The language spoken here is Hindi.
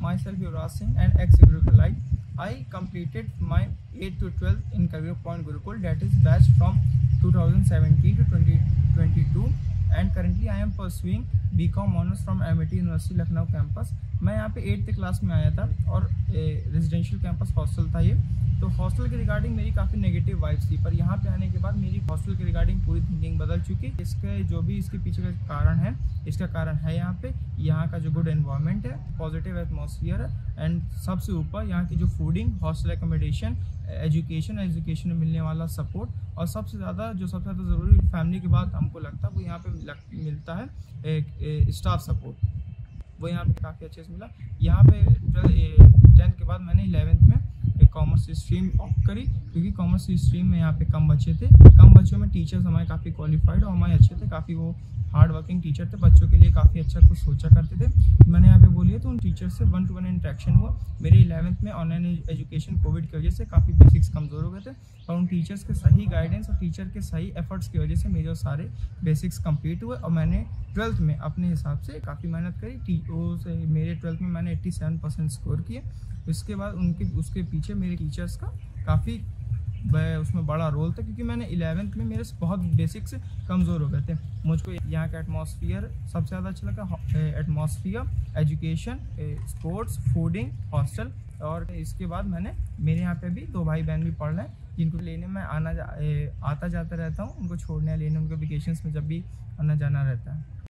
myself Yuvraj Singh, and ex-Gurukulite. I completed my 8th to 12th in Kabir Point Gurukul, that is batch from 2017 to 2022, and currently I am pursuing BCom Honors from MIT University Lucknow campus. मैं यहाँ पे 8th क्लास में आया था और रेजिडेंशियल कैंपस हॉस्टल था ये, तो हॉस्टल के रिगार्डिंग मेरी काफ़ी नेगेटिव वाइब्स थी, पर यहाँ पे आने के बाद मेरी हॉस्टल के रिगार्डिंग पूरी थिंकिंग बदल चुकी। इसके जो भी इसके पीछे का कारण है, इसका कारण है यहाँ का जो गुड एनवायरनमेंट है, पॉजिटिव एटमॉस्फेयर है, एंड सबसे ऊपर यहाँ की जो फूडिंग, हॉस्टल एकोमोडेशन, एजुकेशन में मिलने वाला सपोर्ट, और सबसे ज़्यादा ज़रूरी फैमिली के बाद हमको लगता है वो यहाँ पे मिलता है एक स्टाफ सपोर्ट, वो यहाँ पे काफ़ी अच्छे से मिला। यहाँ पे 10th के बाद मैंने 11th में कॉमर्स स्ट्रीम ऑप्ट करी, क्योंकि कॉमर्स स्ट्रीम में यहाँ पे कम बच्चे थे, कम बच्चों में टीचर्स हमारे काफ़ी क्वालिफाइड और हमारे अच्छे थे, काफ़ी वो हार्ड वर्किंग टीचर थे, बच्चों के लिए काफ़ी अच्छा कुछ सोचा करते थे। मैंने यहाँ पे बोलिए तो उन टीचर से 1-to-1 इंटरेक्शन हुआ। मेरे 11th में ऑनलाइन एजुकेशन कोविड की वजह से काफ़ी बेसिक्स कमज़ोर हो गए थे, और उन टीचर्स के सही गाइडेंस और टीचर के सही एफर्ट्स की वजह से मेरे सारे बेसिक्स कंप्लीट हुए, और मैंने 12th में अपने हिसाब से काफ़ी मेहनत करी। मेरे 12th में मैंने 87% स्कोर किए। इसके बाद उसके पीछे मेरे टीचर्स का काफ़ी उसमें बड़ा रोल था, क्योंकि मैंने 11th में मेरे बहुत बेसिक्स कमज़ोर हो गए थे। मुझको यहाँ का एटमॉस्फेयर सबसे ज़्यादा अच्छा लगा, atmosphere, education, sports, fooding, hostel, और इसके बाद मेरे यहाँ पे भी 2 भाई बहन भी पढ़ रहे हैं, जिनको लेने मैं आता जाता रहता हूँ, उनको छोड़ने लेने उनको वेकेशंस में जब भी आना जाना रहता है।